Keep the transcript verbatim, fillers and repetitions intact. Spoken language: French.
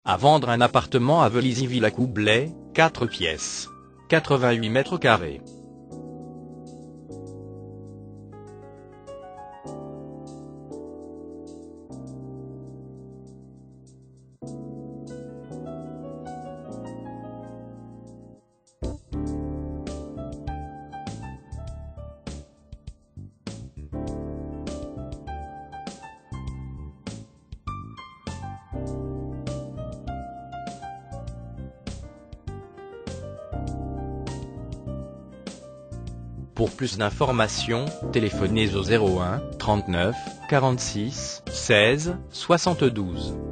À vendre un appartement à Vélizy-Villacoublay, quatre pièces, quatre-vingt-huit mètres carrés. Pour plus d'informations, téléphonez au zéro un, trente-neuf, quarante-six, seize, soixante-douze.